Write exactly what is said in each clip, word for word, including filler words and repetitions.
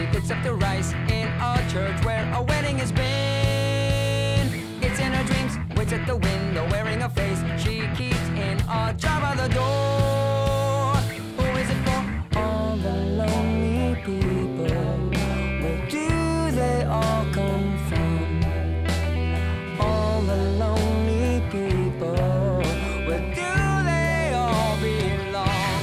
picks up the rice in a church where a wedding has been. It's in her dreams, waits at the window wearing a face she keeps in a jar by the door. Who is it for? All the lonely people. Where do they all come from? All the lonely people. Where do they all belong?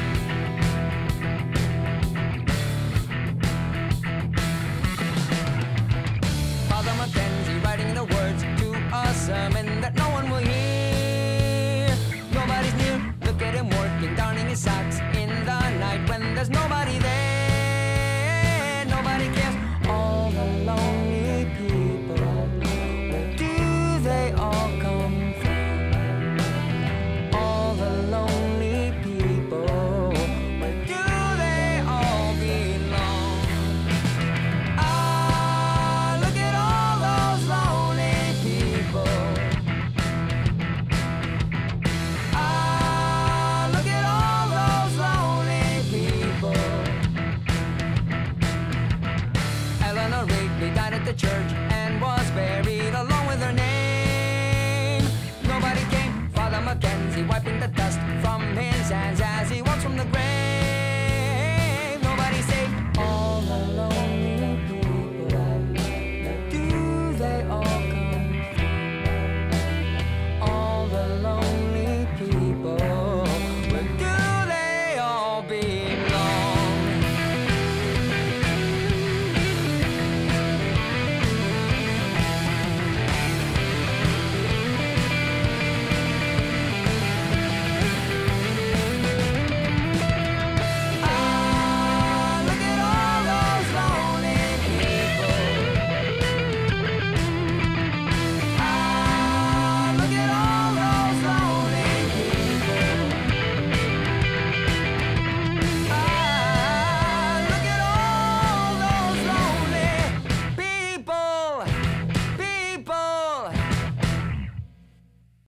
Father Mackenzie writing the words to a sermon that no one will hear. Nobody's near, look at him working, darning his socks in the night when there's nobody there. Nobody cares. All the lonely people, where do they all come from? All the lonely people, where do they all belong? Ah, look at all those lonely people. Ah, look at all those lonely people. Eleanor Rigby died at the church and was buried